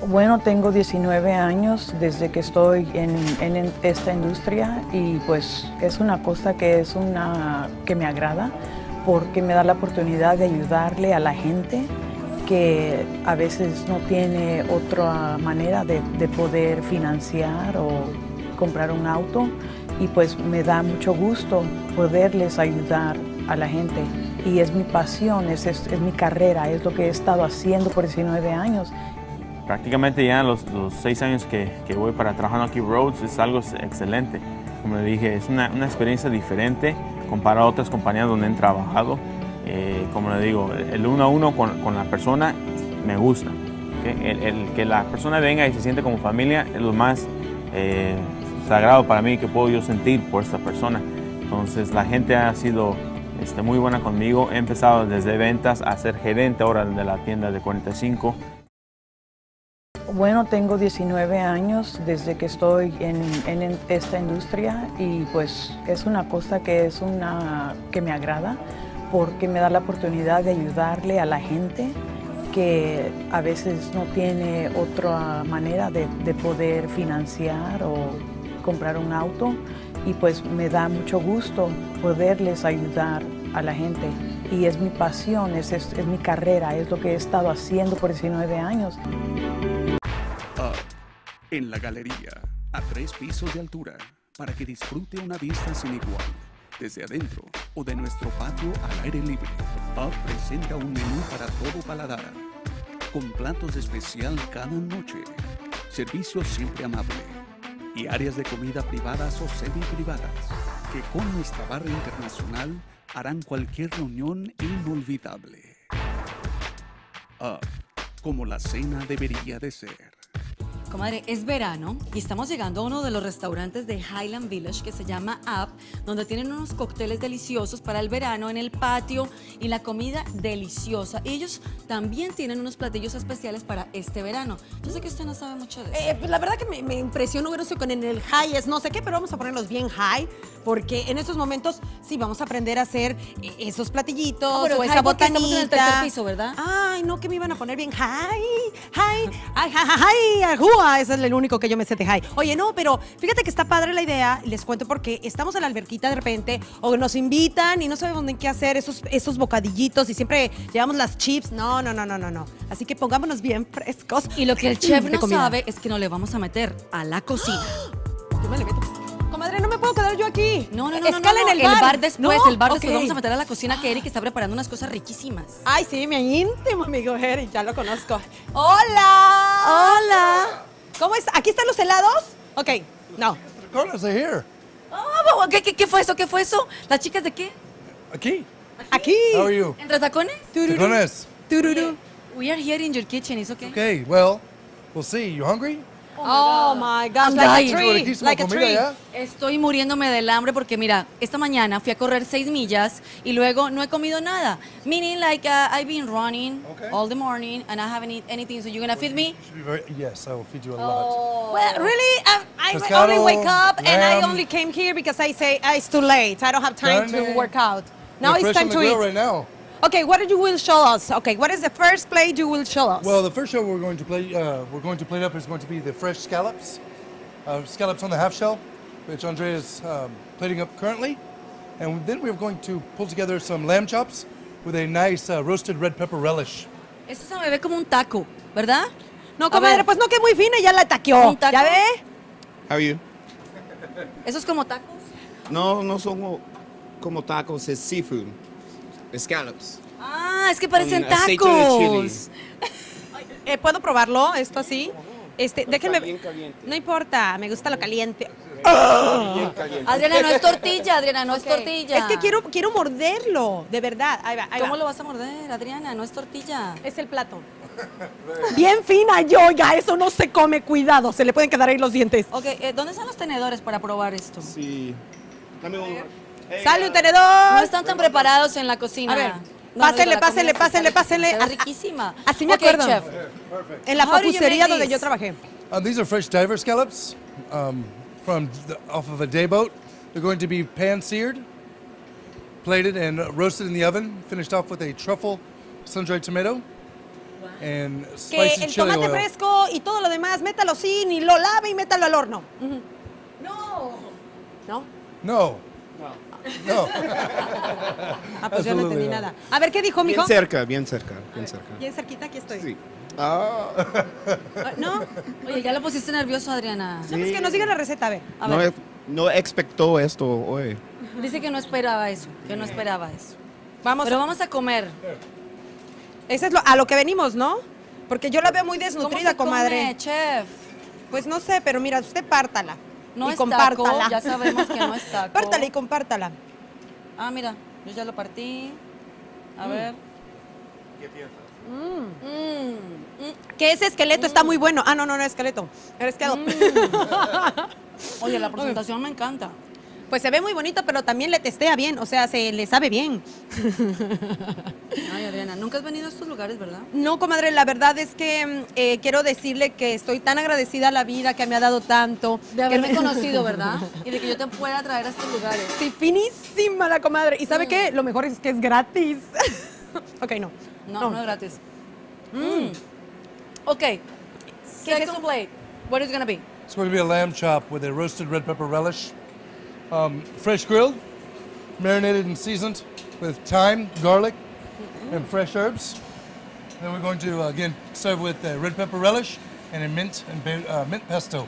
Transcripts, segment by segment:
Bueno, tengo 19 años desde que estoy en esta industria y pues es una cosa que me agrada porque me da la oportunidad de ayudarle a la gente que a veces no tiene otra manera de poder financiar o comprar un auto y pues me da mucho gusto poderles ayudar a la gente y es mi pasión, es mi carrera, es lo que he estado haciendo por 19 años. Prácticamente ya los 6 años que voy para trabajar aquí Rhodes es algo excelente. Como le dije, es una experiencia diferente comparado a otras compañías donde he trabajado. Como le digo, el uno a uno con la persona me gusta. ¿Okay? El que la persona venga y se siente como familia es lo más sagrado para mí que puedo yo sentir por esta persona. Entonces la gente ha sido muy buena conmigo. He empezado desde ventas a ser gerente ahora de la tienda de 45. Bueno, tengo 19 años desde que estoy en esta industria y pues es una cosa que me agrada porque me da la oportunidad de ayudarle a la gente que a veces no tiene otra manera de poder financiar o comprar un auto y pues me da mucho gusto poderles ayudar a la gente y es mi pasión, es mi carrera, es lo que he estado haciendo por 19 años. En la galería, a 3 pisos de altura, para que disfrute una vista sin igual, desde adentro o de nuestro patio al aire libre. Presenta un menú para todo paladar, con platos especial cada noche, servicio siempre amable y áreas de comida privadas o semi-privadas, que con nuestra barra internacional harán cualquier reunión inolvidable. Como la cena debería de ser. Comadre, es verano y estamos llegando a uno de los restaurantes de Highland Village que se llama Up, donde tienen unos cócteles deliciosos para el verano en el patio y la comida deliciosa. Ellos también tienen unos platillos especiales para este verano. Yo sé que usted no sabe mucho de eso. Pues la verdad que me impresionó ver eso con el high, es no sé qué, pero vamos a ponerlos bien high, porque en estos momentos sí vamos a aprender a hacer esos platillitos o esa botanita. Estamos en el tercer piso, ¿verdad? Ay, no, que me iban a poner bien high, ese es el único que yo me sé de high. Oye, no, pero fíjate que está padre la idea, les cuento porque estamos en la alberquita de repente o nos invitan y no sabemos ni qué hacer, esos bocadillitos y siempre llevamos las chips. No. Así que pongámonos bien frescos. Y lo que el chef no sabe es que no le vamos a meter a la cocina. Yo me le meto. Comadre, no me puedo quedar yo aquí. No. Escala en el bar después, No, el bar después ok. vamos a meter a la cocina que Eric está preparando unas cosas riquísimas. Ay, sí, mi íntimo amigo Eric, ya lo conozco. ¡Hola! ¿Cómo es? ¿Aquí están los helados? Ok, no. The corners are here. Oh, ¿qué fue eso? ¿Qué fue eso? ¿Las chicas de qué? Aquí. Aquí. How are you? ¿Entre tacones? Tacones. Tururú. We are here in your kitchen, it's okay? Okay, well, we'll see. You hungry? Oh my gosh, I'm like dying. a tree. Riquísimo Like a comida, tree. ¿ya? Estoy muriéndome del hambre porque mira, esta mañana fui a correr 6 millas y luego no he comido nada. Meaning like I've been running all the morning and I haven't eaten anything, so you're gonna feed me? Should be very, yes, I will feed you a lot. Well, really, I Pescado, only wake up and I lamb. only came here because I say it's too late. I don't have time to Carne. work out. Now We're it's fresh time on the to grill eat. right now. Okay, what you will show us? Okay, what is the first plate you will show us? Well, the first show we're going to plate up is going to be the fresh scallops. Scallops on the half shell, which Andre is plating up currently. And then we're going to pull together some lamb chops with a nice roasted red pepper relish. Eso se me ve como un taco, ¿verdad? No, A comadre, ver. pues no, que muy fina, ya la taqueó. ¿Un taco? ¿Ya ve? How are you? ¿Eso es como tacos? No son como tacos, es seafood. Scallops. Ah, es que parecen Con aceite de tacos. ¿Puedo probarlo, esto así? Déjenme... bien caliente. No importa, me gusta lo caliente. Bien caliente. Adriana, no es tortilla, Adriana, no es Ok. tortilla. Es que quiero morderlo, de verdad. Ahí va. ¿Cómo lo vas a morder, Adriana? No es tortilla. Es el plato. Bien fina, oiga, eso no se come, cuidado, se le pueden quedar ahí los dientes. Ok, ¿dónde están los tenedores para probar esto? Sí. Dame un... Hey, ¡Sale un tenedor! No están tan preparados en la cocina. A ver, No, no, digo, la pásenle. comida se ve riquísima. Así me Ok, acuerdo. chef. En la How do you papusería make donde this? yo trabajé. These are fresh diver scallops off of a day boat. They're going to be pan-seared, plated, and roasted in the oven, finished off with a truffle sun-dried tomato. and Que spicy el chili tomate oil. fresco y todo lo demás, métalo sin y lo lave y métalo al horno. No. ¿No? No. No. Ah, pues yo no entendí Absolutely not. nada. A ver, ¿qué dijo, mijo? Bien cerca, bien cerca, bien cerca. Bien cerquita, aquí estoy. Sí. Ah, Ah, ¿No? Oye, ya lo pusiste nervioso, Adriana. No, pues que nos diga la receta, a ver. A no, ver, no expectó esto hoy. dice que no esperaba eso, que no esperaba eso. Vamos, Pero vamos a comer. eso es a lo que venimos, ¿no? Porque yo la veo muy ¿Cómo desnutrida, se comadre. come, chef? Pues no sé, pero mira, usted pártala. No y es compártala. taco, ya sabemos que no es taco. Pártala y compártala. Ah, mira, yo ya lo partí. A ver. Que ese esqueleto está muy bueno. Ah, no, no, no, esqueleto. El esqueleto. Oye, la presentación me encanta. Pues se ve muy bonito, pero también le testea bien, o sea, se le sabe bien. Ay, Adriana, nunca has venido a estos lugares, ¿verdad? No, comadre, la verdad es que quiero decirle que estoy tan agradecida a la vida que me ha dado tanto. De haberme conocido, ¿verdad? Y de que yo te pueda traer a estos lugares. Sí, finísima la comadre. ¿Y sabe qué? Lo mejor es que es gratis. Ok, no. No es gratis. Ok. Second plate. What is it gonna be? It's going to be a lamb chop with a roasted red pepper relish, fresh grilled, marinated and seasoned with thyme, garlic, and fresh herbs. Then we're going to again serve with red pepper relish and a mint pesto.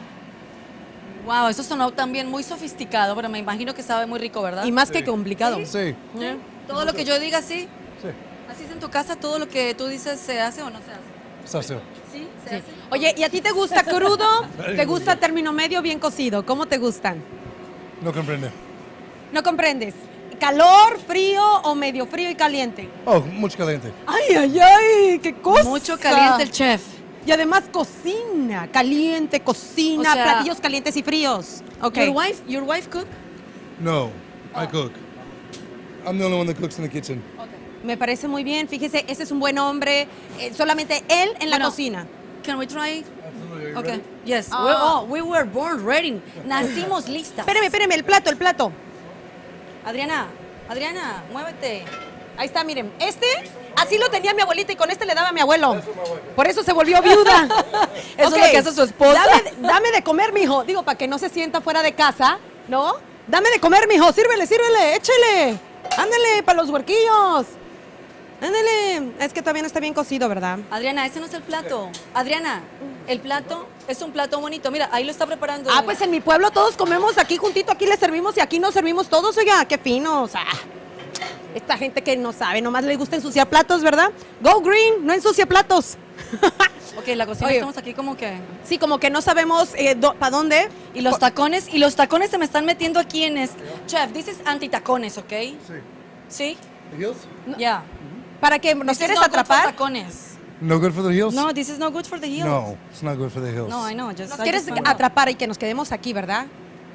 Wow, eso sonó también muy sofisticado, pero me imagino que sabe muy rico, ¿verdad? Y más que complicado. Sí. Todo lo que yo diga, sí. Sí. Así es en tu casa, todo lo que tú dices se hace o no se hace. Sassy. Sí, se hace. Oye, ¿y a ti te gusta crudo? ¿Te gusta término medio bien cocido? ¿Cómo te gustan? No comprende. ¿No comprendes? ¿Calor, frío o medio frío y caliente? Oh, mucho caliente. ¡Ay, ay, ay! ¡Qué cosa! Mucho caliente el chef. Y además cocina, caliente, cocina, O sea, platillos calientes y fríos. Ok. Your wife cook? No, I cook. I'm the only one that cooks in the kitchen. Me parece muy bien. Fíjese, ese es un buen hombre. Solamente él en la Bueno. cocina. Can we try? Absolutely. Okay. Yes. Ah. We were born ready. Nacimos listas. Espéreme, el plato, el plato. Adriana, muévete. Ahí está, miren. Así lo tenía mi abuelita y con este le daba a mi abuelo. Por eso se volvió viuda. Eso Ok. es lo que hace su esposa. Dame de comer, mijo. Digo, para que no se sienta fuera de casa, ¿no? Dame de comer, mijo. Sírvele, échele. Ándale, para los huerquillos. Ándale. Es que todavía no está bien cocido, ¿verdad? Adriana, ese no es el plato. Adriana, el plato es un plato bonito. Mira, ahí lo está preparando. Ah, pues en mi pueblo todos comemos aquí juntito, aquí le servimos y aquí nos servimos todos, oiga, qué fino, o sea, esta gente que no sabe, nomás le gusta ensuciar platos, ¿verdad? Go green, no ensucia platos. Ok, la cocina Oye. estamos aquí como que... Sí, como que no sabemos para dónde. Y los tacones se me están metiendo aquí en este... Chef, this is anti-tacones, ¿ok? Sí. ¿Sí? The heels? Yeah. ¿Para que nos This is quieres not good for atrapar? tacones. No good for the heels? No, this is not good for the heels. No, it's not good for the heels. No, I know. Just, Nos I quieres just found out. atrapar y que nos quedemos aquí, ¿verdad?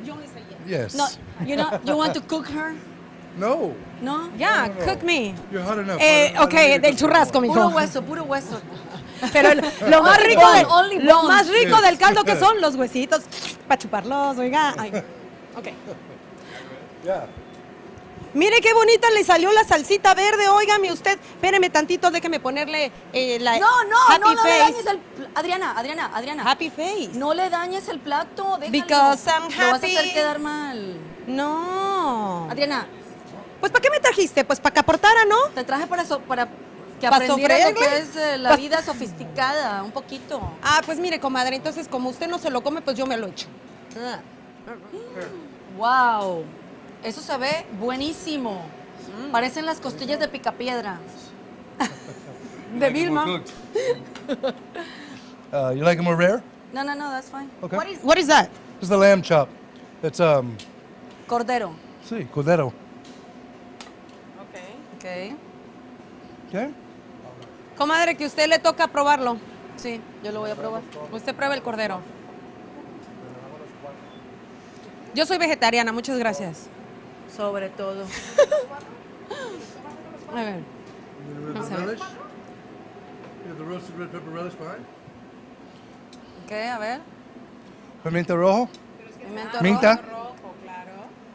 Yes. No, you want to cook her? No. No? Ya, No, no, no. cook me. You're hot enough. Ok, del churrasco, mijo. Puro hueso. Pero lo más rico, Only lo bones. más rico del caldo que son los huesitos para chuparlos, oiga. Ay. Ok. Yeah. Mire qué bonita le salió la salsita verde, óigame usted. Espéreme tantito, déjeme ponerle la No happy le face. dañes el... Adriana. Happy face. No le dañes el plato, déjalo. Because I'm Lo vas a happy. hacer quedar mal. No. Adriana, Pues ¿para qué me trajiste? Pues para que aportara, ¿no? te traje para que ¿Pa aprendieras lo sofreírle? que es la vida sofisticada, un poquito. Ah, pues mire, comadre, entonces como usted no se lo come, pues yo me lo echo. Wow, eso se ve buenísimo. Parecen las costillas de Picapiedra. De Vilma. Well cooked. You like it more rare? No, that's fine. Okay. What is that? This is the lamb chop. It's Cordero. sí, cordero. Ok. Okay. Comadre, que usted le toca probarlo. Sí, yo lo voy a probar. Usted prueba el cordero. Yo soy vegetariana, muchas gracias. Sobre todo. A ver. Red Vamos a pepper ver. relish. You have the roasted red pepper relish behind. Ok, a ver. Pimiento rojo. Pimiento Minta. rojo.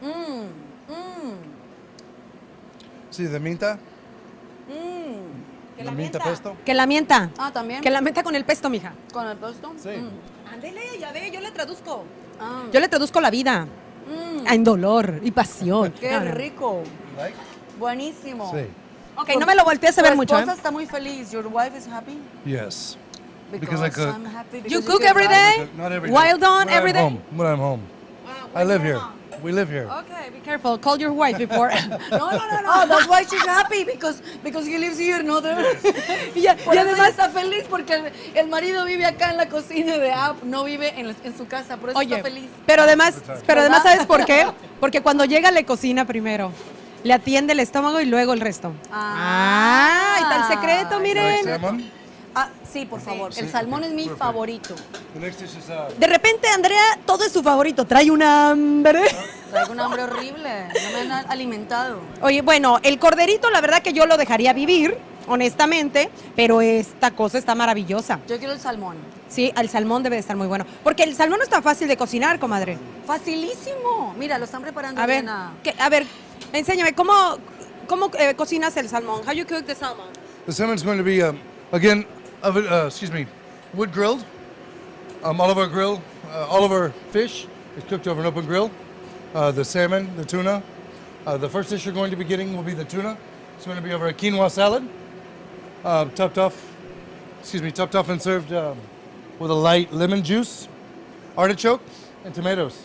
See the minta? La mienta pesto. Que la mienta. Ah, también. Que la mienta con el pesto, mija. ¿Con el pesto? Sí. Ándele, ya ve, yo le traduzco. Ah. Yo le traduzco la vida. En dolor y pasión. Qué No, no. rico. Like? Buenísimo. Sí. Ok, no me lo voltees a ver mucho. Tu ¿eh? esposa está muy feliz. Your wife is happy? Yes. Because I cook. I'm happy You because cook get every right. day? Not every day. Well done, When every I'm day? home. When I'm home. I live here. We live here. Okay, be careful. Call your wife before. No. Oh, that's why she's happy because he lives here, no there. y Además está feliz porque el marido vive acá en la cocina de App, no vive en su casa, por eso Oye, está feliz. pero además ¿Verdad? ¿sabes por qué? Porque cuando llega le cocina primero. Le atiende el estómago y luego el resto. Ahí está el secreto, Like miren. salmon. Ah, sí, por favor. El salmón es mi favorito. The next dish is De repente, Andrea, todo es su favorito. Trae un hambre. Traigo un hambre horrible, no me han alimentado. Oye, bueno, el corderito, la verdad que yo lo dejaría vivir, honestamente, pero esta cosa está maravillosa. Yo quiero el salmón. Sí, el salmón debe de estar muy bueno. Porque el salmón no es tan fácil de cocinar, comadre. Facilísimo. Mira, lo están preparando A ver, bien. a ver, enséñame, ¿cómo cocinas el salmón? How you cook the salmon? The salmon's going to be, again, wood grilled. All of our grill, all of our fish is cooked over an open grill. The salmon, the tuna. The first dish you're going to be getting will be the tuna. It's going to be over a quinoa salad, topped off and served with a light lemon juice, artichoke, and tomatoes.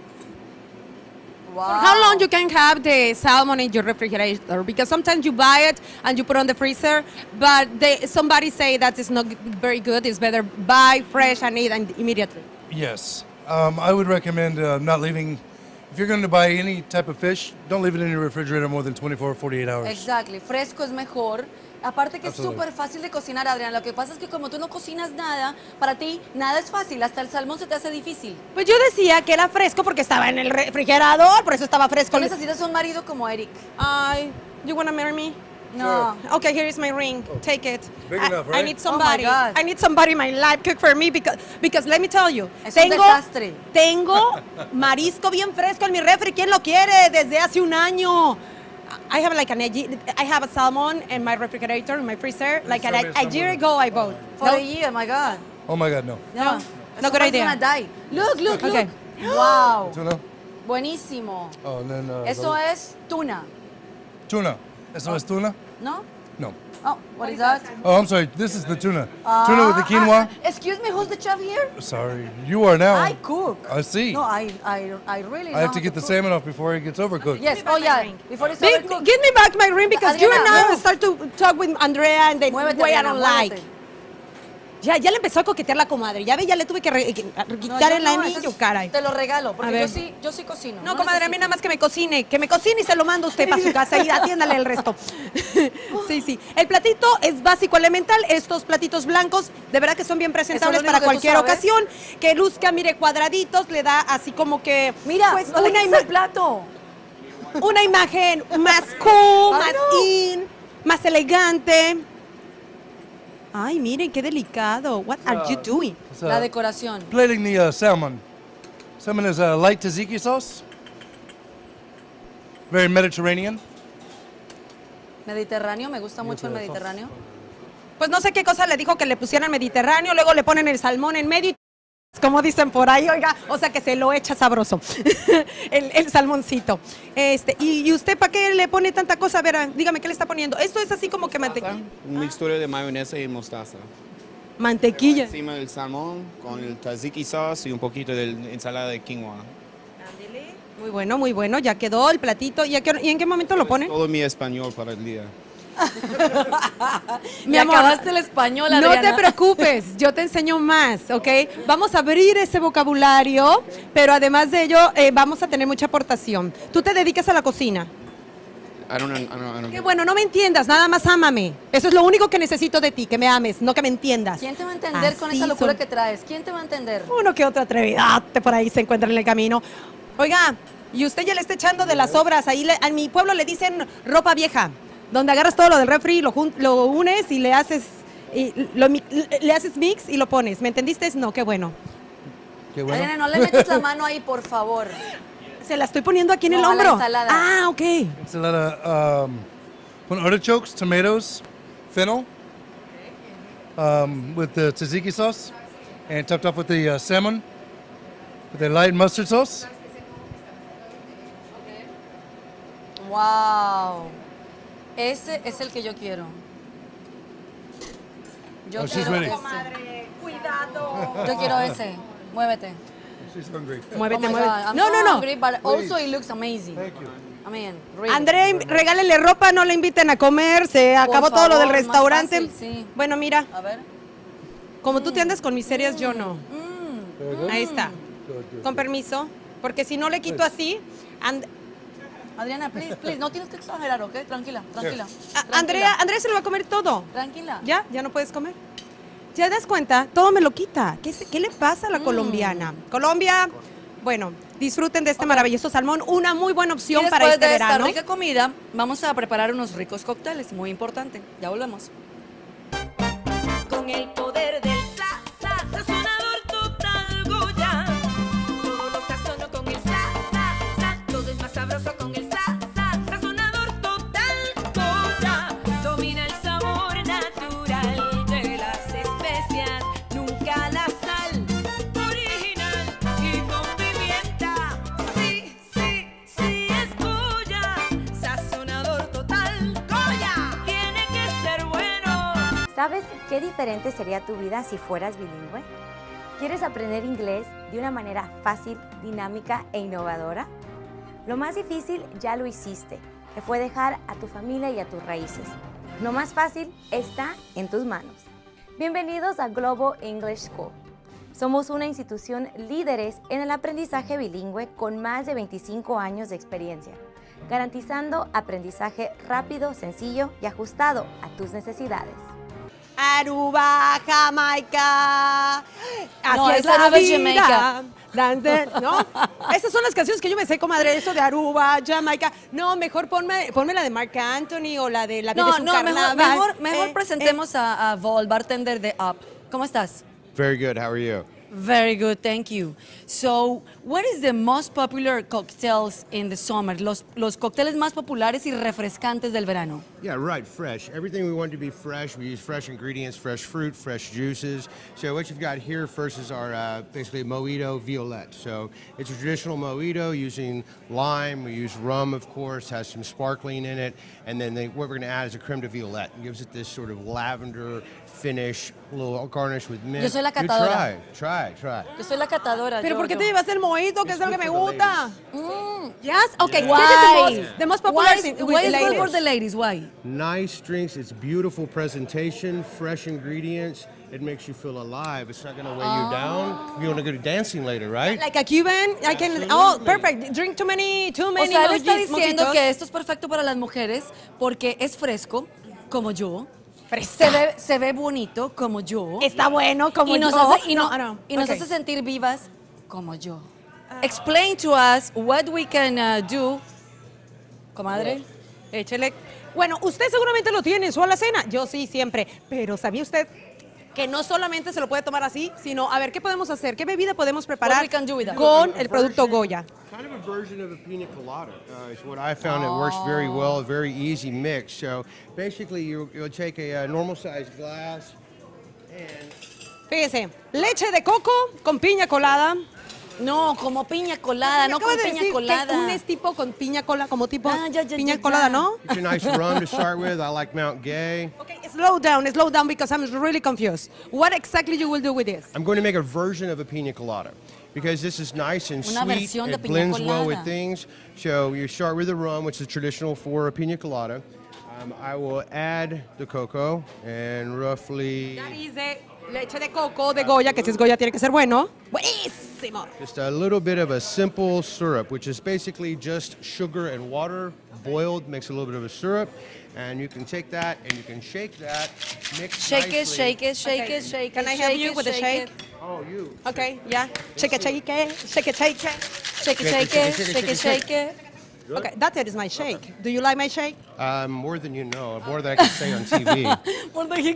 Wow. How long you can have the salmon in your refrigerator? Because sometimes you buy it and you put on the freezer, but somebody say that it's not very good. It's better buy fresh and eat immediately. Yes, I would recommend not leaving. If you're going to buy any type of fish, don't leave it in your refrigerator more than 24 or 48 hours. Exactly. Fresco es mejor. Aparte que Absolutely. es súper fácil de cocinar, Adrián. Lo que pasa es que como tú no cocinas nada, para ti nada es fácil. Hasta el salmón se te hace difícil. Pues yo decía que era fresco porque estaba en el refrigerador, por eso estaba fresco. Tú necesitas un marido como Eric. Ay, you wanna marry me? No. Okay, here is my ring. Take it. Big I, enough, I right? need somebody. Oh my God. I need somebody in my life cook for me because let me tell you. Es un desastre. Tengo marisco bien fresco en mi refri. ¿Quién lo quiere? Desde hace un año. I have a salmon in my refrigerator, in my freezer. Like a year ago I bought. For No? a year, my God. Oh my God, no. No. No good idea. Gonna die. Look. Okay. Wow. Tuna? Buenísimo. Oh, and then Eso es tuna, tuna. Eso es tuna? ¿no? No. Oh, what is that? Oh, I'm sorry. This is the tuna. Tuna with the quinoa. Excuse me, who's the chef here? Sorry, you are now. I cook. I see. No, I really I have know to how get the cook. salmon off before it gets overcooked. Yes, oh yeah, before it's Give overcooked. me back my ring because you and Adriana, I move. start to talk with Andrea and the Muévete, way I Adriana, don't muévete. like. Ya le empezó a coquetear la comadre. Ya ve, ya le tuve que No, quitar yo el no, anillo, eso es- caray. Te lo regalo, A porque ver. yo sí cocino. No, comadre, a mí necesito. nada más que me cocine y se lo mando usted para su casa y atiéndale el resto. Sí. El platito es básico, elemental. Estos platitos blancos, de verdad que son bien presentables Eso es lo para único que tú cualquier sabes. ocasión. Que luzca, mire, cuadraditos, le da así como que... Mira, pues, no le quites el plato. una imagen más cool, Ay, más no. in, más elegante. Ay, miren, qué delicado. What are you doing? It's, La decoración. plating the salmon. Salmon is a light tzatziki sauce. Very Mediterranean. Mediterráneo, me gusta mucho el Mediterráneo. Pues no sé qué cosa le dijo que le pusieran Mediterráneo, luego le ponen el salmón en medio y como dicen por ahí, oiga, o sea que se lo echa sabroso, el salmoncito. ¿Y usted para qué le pone tanta cosa? A ver, dígame, ¿qué le está poniendo? Esto es así como que mantequilla. Un mixtura de mayonesa y mostaza. Mantequilla. Encima del salmón con el tzatziki sauce y un poquito de ensalada de quinoa. Muy bueno, ya quedó el platito. ¿Y en qué momento lo ponen? Todo mi español para el día. Mi Me amor, acabaste el español, No Adriana. te preocupes, yo te enseño más, ¿ok? Vamos a abrir ese vocabulario, pero además de ello vamos a tener mucha aportación. Tú te dedicas a la cocina. I don't Qué bueno, no me entiendas, nada más ámame. Eso es lo único que necesito de ti, que me ames, no que me entiendas. ¿Quién te va a entender con Así esa locura son. que traes? ¿Quién te va a entender? Uno que otro atrevidate por ahí se encuentra en el camino. Oiga, y usted ya le está echando de las sobras. Ahí a mi pueblo le dicen ropa vieja, donde agarras todo lo del refri, lo unes y le haces mix y lo pones. ¿Me entendiste? No, qué bueno. Qué bueno. Adriana, no le metas la mano ahí, por favor. Se la estoy poniendo aquí en el No, a la hombro. ensalada. Ok. Ensalada, artichokes, tomatoes, fennel, with the tzatziki sauce and topped off with the salmon with the light mustard sauce. Wow. Ese es el que yo quiero. Yo she's quiero ready. ese. Yo quiero ese. Muévete. She's hungry. Muévete, Oh my muévete. God, I'm No, so no, no. hungry, but also it looks amazing. Thank you. I mean, really. Andrea, regálele ropa, no le inviten a comer, se acabó todo lo del favor, más restaurante. fácil, sí. Bueno, mira, A ver. como tú te andas con miserias, yo no. Ahí está. Good, good. Con permiso, porque si no le quito así, Adriana, please, no tienes que exagerar, ¿ok? Tranquila. Andrea se lo va a comer todo. Tranquila. ¿Ya? ¿Ya no puedes comer? ¿Te das cuenta? Todo me lo quita. ¿Qué le pasa a la colombiana? Colombia, bueno, disfruten de este maravilloso salmón. Una muy buena Y opción después para este de esta verano. rica comida, vamos a preparar unos ricos cócteles, muy importante. Ya volvemos. Con el poder del sazonador total Goya. Todo lo sazono con el todo es más sabroso con el sazonador total Goya. Domina el sabor natural de las especias, nunca la sal. Original y con pimienta. Sí, es Goya. Sazonador total Goya. Tiene que ser bueno. ¿Sabes qué diferente sería tu vida si fueras bilingüe? ¿Quieres aprender inglés de una manera fácil, dinámica e innovadora? Lo más difícil ya lo hiciste, que fue dejar a tu familia y a tus raíces. Lo más fácil está en tus manos. Bienvenidos a Global English School. Somos una institución líderes en el aprendizaje bilingüe con más de 25 años de experiencia, garantizando aprendizaje rápido, sencillo y ajustado a tus necesidades. Aruba, Jamaica. Así No, es es la Aruba, vida. Jamaica. ¿No? Esas son las canciones que yo me sé, comadre, eso de Aruba, Jamaica. No, mejor ponme la de Marc Anthony o la de La vida No, es un no, carnaval. mejor presentemos a Vol, bartender de Up. ¿Cómo estás? Very good. How are you? Very good, thank you. So, what is the most popular cocktails in the summer? Los cócteles más populares y refrescantes del verano. Yeah, right. Fresh. Everything we want to be fresh. We use fresh ingredients, fresh fruit, fresh juices. So what you've got here first is our basically mojito violette. So it's a traditional mojito using lime. We use rum, of course, has some sparkling in it, and then what we're going to add is a creme de violette. It gives it this sort of lavender finish, a little garnish with mint. Yo soy la You catadora. Try. Yo soy la catadora. Pero ¿por qué yo. te llevas el mojito, que es lo que me gusta? Yes? Okay, Why? this is the most popular Why thing is with good ladies. for the ladies? Why? Nice drinks. It's beautiful presentation, fresh ingredients. It makes you feel alive. It's not going to weigh you down. You want to go to dancing later, right? Like a Cuban, I can. Oh, perfect. Drink too many O sea, él está diciendo mojitos. que esto es perfecto para las mujeres porque es fresco, como yo. Fresca. Se ve bonito, como yo. Está bueno, como y nos yo. hace, No. y nos Okay. hace sentir vivas, como yo. Explain to us what we can do, comadre. Échele. Bueno, usted seguramente lo tiene en su alacena. Yo sí, siempre. Pero ¿sabía usted que no solamente se lo puede tomar así, sino a ver qué podemos hacer? ¿Qué bebida podemos preparar What we can do with that? con el producto Goya? Kind of a version of a pina colada is what I found. It works very well, a very easy mix. So basically, you'll take a normal sized glass and Fíjese, leche de coco con piña colada. No, como piña colada, no Acaba como de piña decir colada. que un es tipo con piña colada, como tipo Ya, piña ya. colada, ¿no? it's a nice rum to start with. I like Mount Gay. Okay, slow down because I'm really confused. What exactly you will do with this? I'm going to make a version of a pina colada because this is nice and Una sweet. versión de It piña blends well with colada. things. So you start with the rum, which is traditional for a pina colada. I will add the cocoa and roughly Ya dice leche de coco de Goya, que si es Goya tiene que ser bueno. Buenísimo. just a little bit of a simple syrup, which is basically just sugar and water boiled, makes a little bit of a syrup. And you can take that and you can shake that, mix Shake it, nicely. shake it, shake Okay. it, shake Can it. I help shake you it, with the shake? it. Oh, you. Okay, yeah. Shake it, shake it, shake it, shake it. Shake it, shake it, shake it, shake it. Okay, that's it. Is my shake. Do you like my shake? More than you know, more than I can say on TV. Por que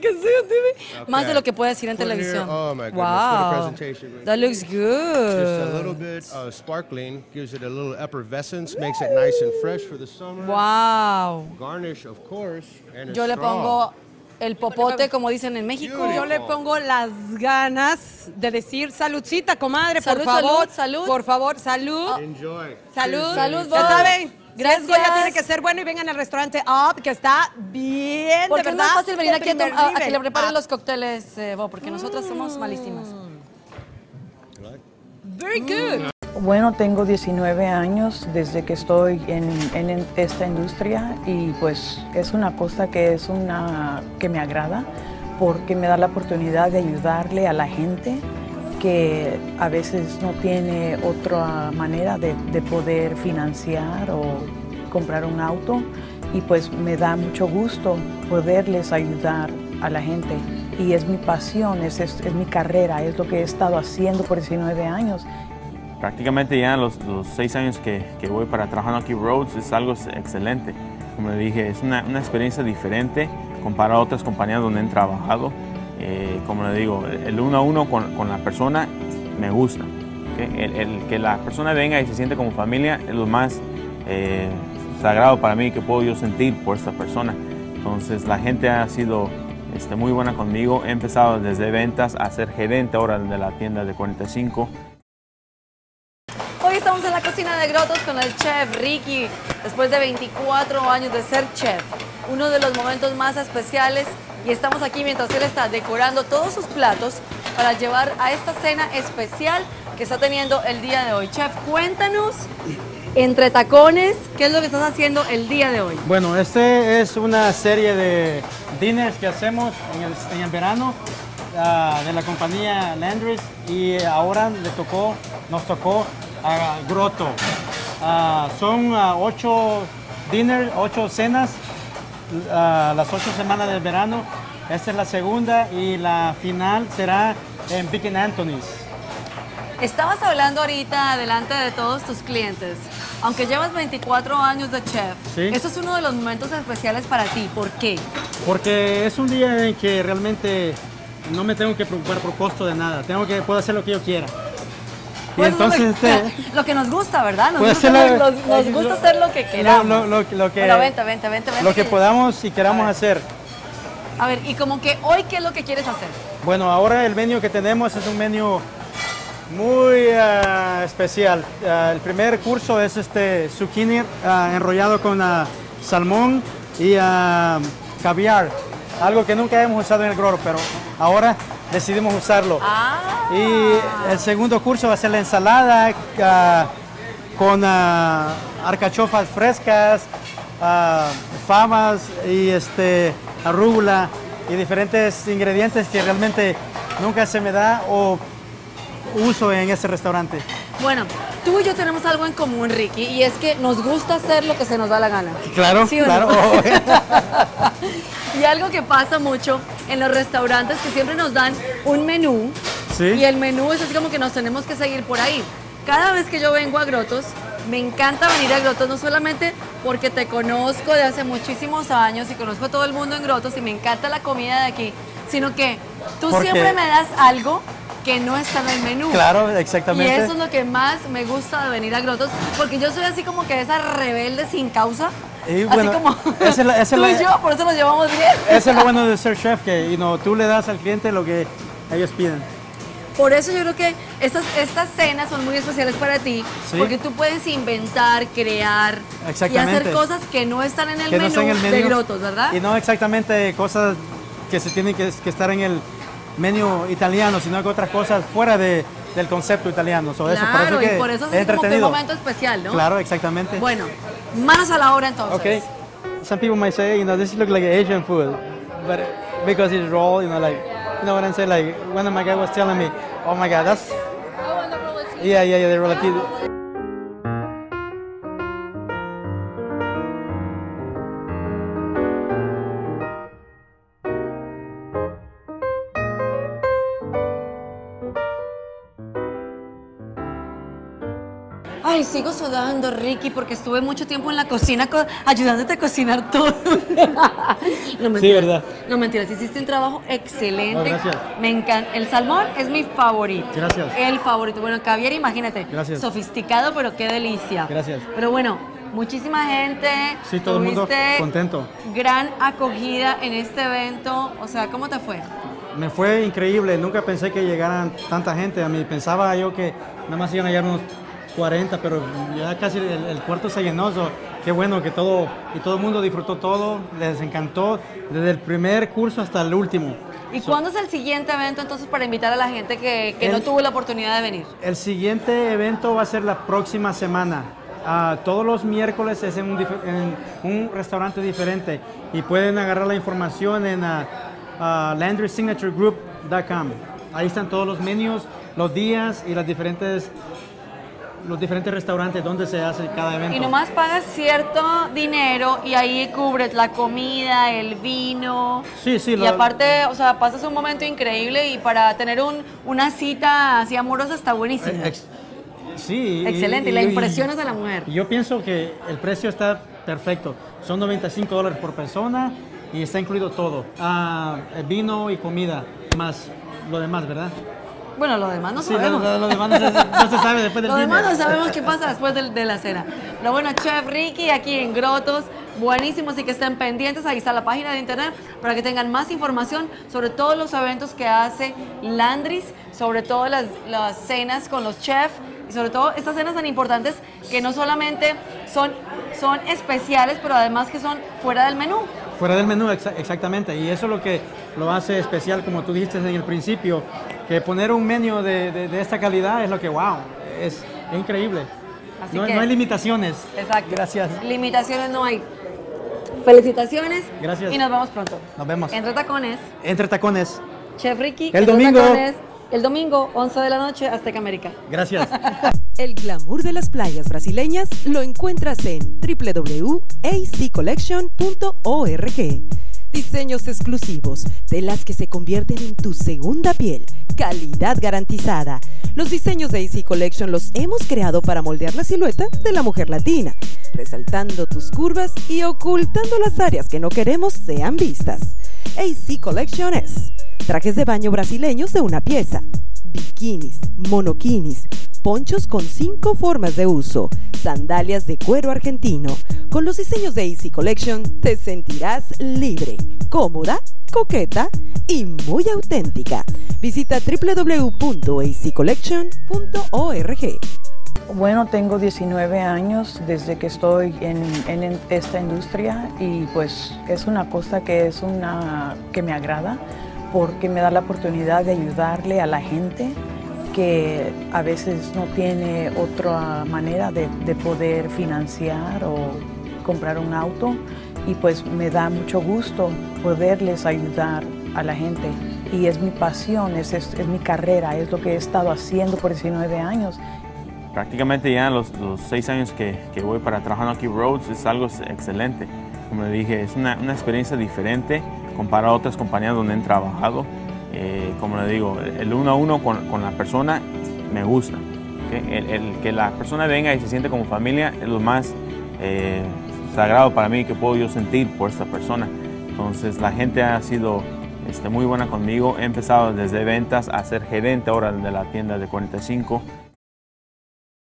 sí, Más de lo que puede decir en Put here- televisión. oh my goodness, what a Wow. presentation. That looks Just a little good. bit of sparkling, gives it a little effervescence, makes it nice and fresh for the summer. Wow. Garnish, of course, and a Yo le straw. pongo el popote, como dicen en México. Yo le pongo las ganas de decir saludcita, comadre, Salud, por favor. salud, salud. Por favor, salud. Enjoy. Salud. Salud, Ya vos. saben. Gracias. Gracias. Ya tiene que ser bueno y vengan al restaurante Up, que está bien, Porque de es verdad. más fácil venir de aquí a, primer a que nivel. le preparen Up. los cócteles, Bo, porque nosotras somos malísimas. Very good. Bueno, tengo 19 años desde que estoy en esta industria y pues es una cosa que me agrada porque me da la oportunidad de ayudarle a la gente que a veces no tiene otra manera de poder financiar o comprar un auto y pues me da mucho gusto poderles ayudar a la gente y es mi pasión, es mi carrera, es lo que he estado haciendo por 19 años. Prácticamente ya los 6 años que voy para trabajando aquí Rhodes es algo excelente. Como le dije, es una experiencia diferente comparado a otras compañías donde he trabajado. Como le digo, el uno a uno con la persona me gusta. ¿Okay? El que la persona venga y se siente como familia es lo más sagrado para mí que puedo yo sentir por esta persona. Entonces la gente ha sido muy buena conmigo. He empezado desde ventas a ser gerente ahora de la tienda de 45. Hoy estamos en la cocina de Grottos con el chef Ricky, después de 24 años de ser chef. Uno de los momentos más especiales y estamos aquí mientras él está decorando todos sus platos para llevar a esta cena especial que está teniendo el día de hoy. Chef, cuéntanos, entre tacones, ¿qué es lo que estás haciendo el día de hoy? Bueno, este es una serie de dinners que hacemos en el verano de la compañía Landry's y ahora nos tocó a Grotto. Son 8 dinners, 8 cenas, las 8 semanas del verano. Esta es la segunda y la final será en Big Anthony's. Estabas hablando ahorita delante de todos tus clientes. Aunque llevas 24 años de chef, ¿sí? Esto es uno de los momentos especiales para ti. ¿Por qué? Porque es un día en que realmente no me tengo que preocupar por costo de nada. Puedo hacer lo que yo quiera. Y Pues entonces lo que nos gusta, ¿verdad? Nos puede gusta, ser nos gusta hacer lo que queramos. Bueno, vente. Lo que podamos y queramos hacer. A ver, y como que hoy, ¿qué es lo que quieres hacer? Bueno, ahora el menú que tenemos es un menú muy especial. El primer curso es zucchini enrollado con salmón y caviar. Algo que nunca hemos usado en el Grotto, pero ahora decidimos usarlo. Y el segundo curso va a ser la ensalada con alcachofas frescas, fabas y arúgula y diferentes ingredientes que realmente nunca se me da o uso en ese restaurante. Bueno, tú y yo tenemos algo en común, Ricky, y es que nos gusta hacer lo que se nos da la gana. Claro, ¿Sí o claro. no? Y algo que pasa mucho en los restaurantes que siempre nos dan un menú, ¿sí? Y el menú es así como que nos tenemos que seguir por ahí. Cada vez que yo vengo a Grottos, me encanta venir a Grottos, no solamente porque te conozco de hace muchísimos años y conozco a todo el mundo en Grottos y me encanta la comida de aquí, sino que tú siempre me das algo que no está en el menú. Claro, exactamente. Y eso es lo que más me gusta de venir a Grottos, porque yo soy así como que esa rebelde sin causa. Y así bueno, como tú y yo, por eso nos llevamos bien. Eso es lo bueno de ser chef, que tú le das al cliente lo que ellos piden. Por eso yo creo que estas cenas son muy especiales para ti, ¿sí? Porque tú puedes inventar, crear y hacer cosas que no están en el, menú, de Grottos, ¿verdad? Y no exactamente cosas que se tienen que estar en el menú italiano, sino que otras cosas fuera del concepto italiano. Claro, y por eso es como que un momento especial, ¿no? Claro, exactamente. Bueno, manos a la obra entonces. Okay. Some people might say, this looks like Asian food, but because it's raw, you know what I'm saying? Like one of my guys was telling me, oh my God, that's... Oh, and the roll. Yeah, the roll. Ay, sigo sudando, Ricky, porque estuve mucho tiempo en la cocina ayudándote a cocinar todo. No mentiras. Sí, ¿verdad? No mentiras, hiciste un trabajo excelente. Oh, gracias. Me encanta. El salmón es mi favorito. Gracias. El favorito. Bueno, caviar, imagínate. Gracias. Sofisticado, pero qué delicia. Gracias. Pero bueno, Muchísima gente. Sí, todo el mundo Tuviste contento. gran acogida en este evento. O sea, ¿cómo te fue? Me fue increíble, nunca pensé que llegaran tanta gente. A mí pensaba yo que nada más iban a llegar unos 40, pero ya casi el cuarto se llenó. Qué bueno que todo el mundo disfrutó todo, les encantó, desde el primer curso hasta el último. ¿Y cuándo es el siguiente evento entonces para invitar a la gente que no tuvo la oportunidad de venir? El siguiente evento va a ser la próxima semana. Todos los miércoles es en un restaurante diferente y pueden agarrar la información en LandrySignatureGroup.com. Ahí están todos los menús, los días y los diferentes restaurantes donde se hace cada evento. Y nomás pagas cierto dinero y ahí cubres la comida, el vino. Sí, sí. Y aparte, o sea, pasas un momento increíble y para tener una cita así amorosa está buenísimo. Sí. Excelente, y la impresionas a la mujer. Yo pienso que el precio está perfecto. Son $95 por persona y está incluido todo. Vino y comida, más lo demás, ¿verdad? Bueno, lo demás no Sí, sabemos. lo demás no se sabe después del Lo demás dinner. no sabemos qué pasa después de la cena. Pero bueno, Chef Ricky aquí en Grotos, buenísimo, así que estén pendientes. Ahí está la página de internet para que tengan más información sobre todos los eventos que hace Landry's, sobre todo las cenas con los chefs y sobre todo estas cenas tan importantes que no solamente son especiales, pero además que son fuera del menú. Fuera del menú, exactamente. Y eso es lo que lo hace especial, como tú dijiste en el principio, que poner un menú de esta calidad es lo que, wow, es increíble. Así No que, hay limitaciones. Exacto. Gracias. Limitaciones no hay. Felicitaciones. Gracias. Y nos vemos pronto. Nos vemos. Entre Tacones. Entre Tacones. Chef Ricky. El Entre domingo. Tacones, el domingo, 11 de la noche, Azteca América. Gracias. El glamour de las playas brasileñas lo encuentras en www.accollection.org. Diseños exclusivos, telas que se convierten en tu segunda piel, calidad garantizada. Los diseños de AC Collection los hemos creado para moldear la silueta de la mujer latina, resaltando tus curvas y ocultando las áreas que no queremos sean vistas. AC Collection es trajes de baño brasileños de una pieza, bikinis, monokinis, ponchos con 5 formas de uso, sandalias de cuero argentino. Con los diseños de AC Collection te sentirás libre, cómoda, coqueta y muy auténtica. Visita www.accollection.org. Bueno, tengo 19 años desde que estoy en esta industria y pues es una cosa que me agrada porque me da la oportunidad de ayudarle a la gente que a veces no tiene otra manera de poder financiar o comprar un auto y pues me da mucho gusto poderles ayudar a la gente y es mi pasión, es mi carrera, es lo que he estado haciendo por 19 años. Prácticamente ya los 6 años que voy para trabajando aquí Rhodes es algo excelente. Como le dije, es una experiencia diferente comparado a otras compañías donde he trabajado. Como le digo, el uno a uno con la persona me gusta. ¿Okay? El que la persona venga y se siente como familia es lo más sagrado para mí que puedo yo sentir por esta persona. Entonces la gente ha sido muy buena conmigo. He empezado desde ventas a ser gerente ahora de la tienda de 45.